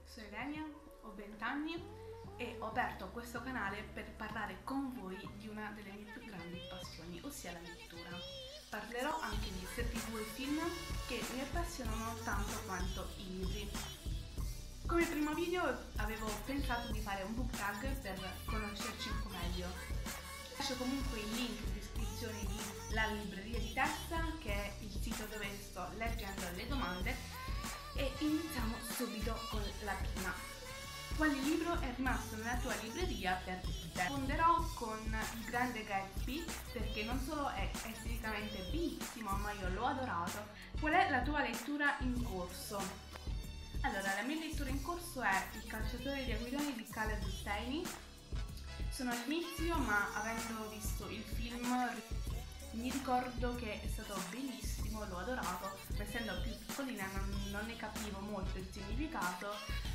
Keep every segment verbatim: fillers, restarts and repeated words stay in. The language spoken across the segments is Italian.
sono Ilenia, ho venti anni e ho aperto questo canale per parlare con voi di una delle mie più grandi passioni, ossia la lettura. Parlerò anche di serie tv e film che mi appassionano tanto quanto i libri. Come primo video avevo pensato di fare un book tag per conoscerci un po' meglio. Lascio comunque il link in descrizione di La Libreria di Testa, che è il sito dove sto leggendo le domande, e iniziamo subito con la prima. Quale libro è rimasto nella tua libreria per te? Risponderò con Il Grande Gatsby, perché non solo è esteticamente bellissimo, ma io l'ho adorato. Qual è la tua lettura in corso? Allora, la mia lettura in corso è Il Cacciatore di aquiloni di Caleb Steiny. Sono all'inizio, ma avendo visto il film mi ricordo che è stato bellissimo, l'ho adorato, ma essendo più piccolina non, non ne capivo molto il significato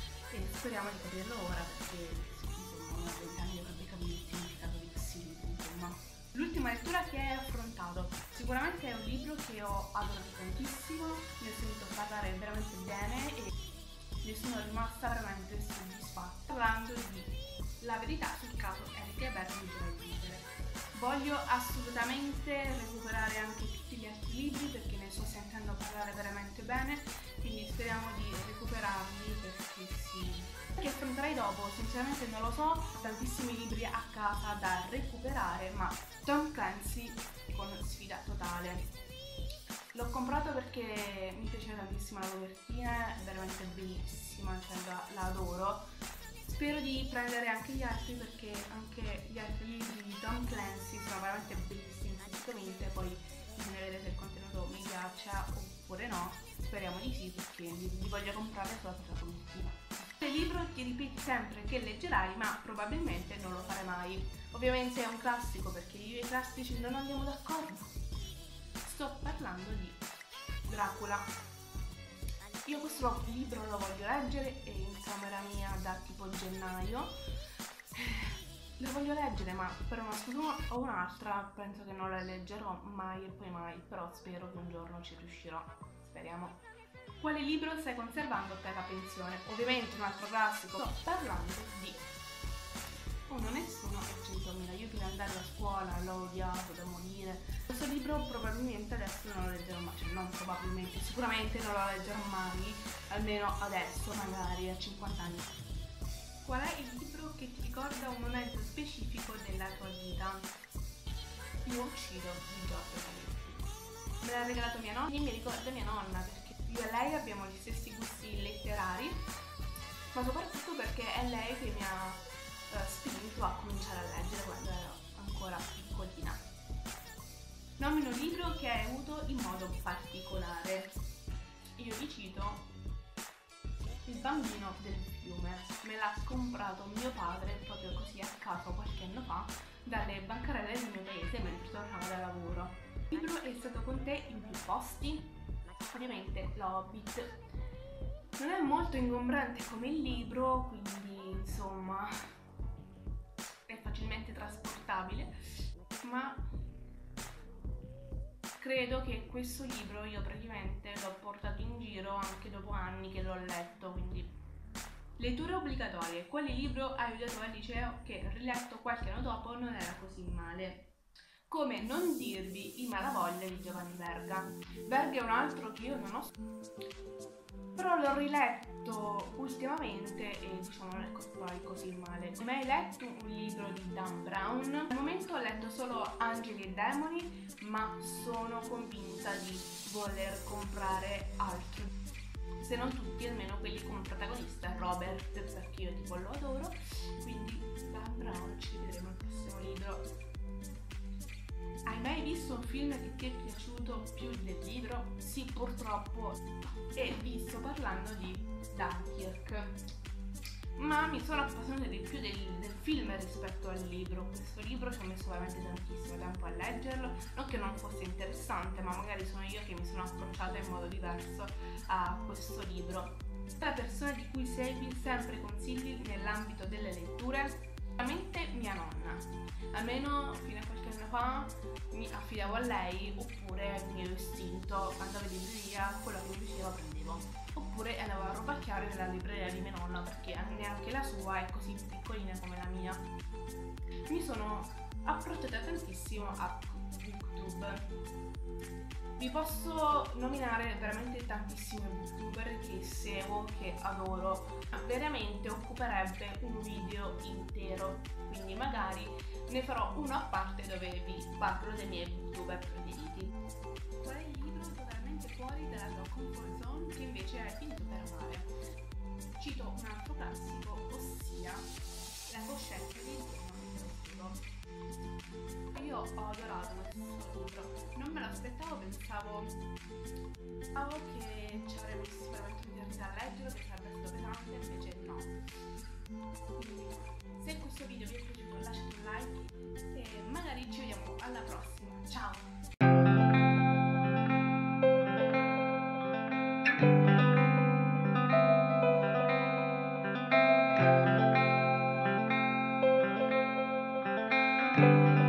e speriamo di capirlo ora, perché insomma a venti anni dovrebbe capire il significato di questi libri, insomma. L'ultima lettura che hai affrontato, sicuramente è un libro che ho adorato tantissimo, ne ho sentito parlare veramente bene e ne sono rimasta veramente soddisfatta. Parlando di La verità sul caso Erika Ebert di Joel Dicker. Voglio assolutamente recuperare anche tutti gli altri libri perché ne sto sentendo parlare veramente bene, quindi speriamo di recuperarli perché sì. Che affronterai dopo? Sinceramente non lo so, ho tantissimi libri a casa da recuperare, ma Tom Clancy con Sfida Totale. L'ho comprato perché mi piaceva tantissimo la copertina, è veramente bellissima, cioè la, la adoro. Spero di prendere anche gli altri perché anche gli altri libri di Tom Clancy sono veramente bellissimi fisicamente, poi bisogna vedere se il contenuto mi piaccia oppure no, speriamo di sì perché li, li voglio comprare solo per la copertina. Il libro ti ripeti sempre che leggerai, ma probabilmente non lo farai mai. Ovviamente è un classico perché io e i classici non andiamo d'accordo. Sto parlando di Dracula. Io questo libro lo voglio leggere, è in camera mia da tipo gennaio. Lo voglio leggere, ma per una scusa o un'altra penso che non la leggerò mai e poi mai, però spero che un giorno ci riuscirò, speriamo. Quale libro stai conservando per la pensione? Ovviamente un altro classico. Sto parlando di Uno, Nessuno e centomila. Io prima di andare a scuola l'ho odiato da morire. Questo libro probabilmente adesso non lo leggerò mai, cioè non probabilmente, sicuramente non lo leggerò mai, almeno adesso, magari a cinquanta anni. Qual è il libro che ti ricorda un momento specifico della tua vita? Io uccido di Giorgio Canetti. Me l'ha regalato mia nonna e mi ricorda mia nonna perché io e lei abbiamo gli stessi gusti letterari, ma soprattutto perché è lei che mi ha uh, spinto a cominciare a leggere quando ero ancora piccolina. Nomina un libro che hai avuto in modo particolare. Io vi cito Il bambino del fiume. Me l'ha comprato mio padre proprio così a caso qualche anno fa dalle bancarelle del mio paese mentre tornavo da lavoro. Il libro è stato con te in più posti? Ovviamente L'Hobbit. Non è molto ingombrante come il libro, quindi insomma è facilmente trasportabile, ma credo che questo libro io praticamente l'ho portato in giro anche dopo anni che l'ho letto, quindi. Letture obbligatorie. Quale libro hai odiato al liceo che riletto qualche anno dopo non era così male? Come non dirvi I Malavoglia di Giovanni Verga. Verga è un altro che io non ho, però l'ho riletto ultimamente e diciamo non è poi così male. Hai mai letto un libro di Dan Brown? Al momento ho letto solo Angeli e Demoni, ma sono convinta di voler comprare altro, se non tutti, almeno quelli come protagonista Robert, perché io tipo lo adoro, quindi Dan Brown ci vedremo al prossimo libro. Hai mai visto un film che ti è piaciuto più del libro? Sì, purtroppo. E vi sto parlando di Dunkirk. Ma mi sono appassionata di più del, del film rispetto al libro. Questo libro ci ho messo veramente tantissimo tempo a leggerlo. Non che non fosse interessante, ma magari sono io che mi sono approcciata in modo diverso a questo libro. La persona di cui segui sempre consigli nell'ambito delle letture? Sicuramente mia nonna, almeno fino a qualche anno fa mi affidavo a lei, oppure al mio istinto, andavo in libreria, quello che mi piaceva prendevo. Oppure oppure andavo a rubacchiare nella libreria di mia nonna, perché neanche la sua è così piccolina come la mia. Mi sono approcciata tantissimo a BookTube. Vi posso nominare veramente tantissimi youtuber che seguo, che adoro, veramente occuperebbe un video intero, quindi magari ne farò uno a parte dove vi parlo dei miei youtuber preferiti. Qual è il libro totalmente fuori dalla tua comfort zone che invece hai finito per amare? Cito un altro classico, ossia La coscienza di Giorno. Io ho adorato questo libro, non me l'aspettavo, pensavo, pensavo che ci avrei messo sicuramente un giorno da leggere, che sarebbe stato pesante, invece no. Quindi, se questo video vi è piaciuto lasciate un like e magari ci vediamo alla prossima. Ciao!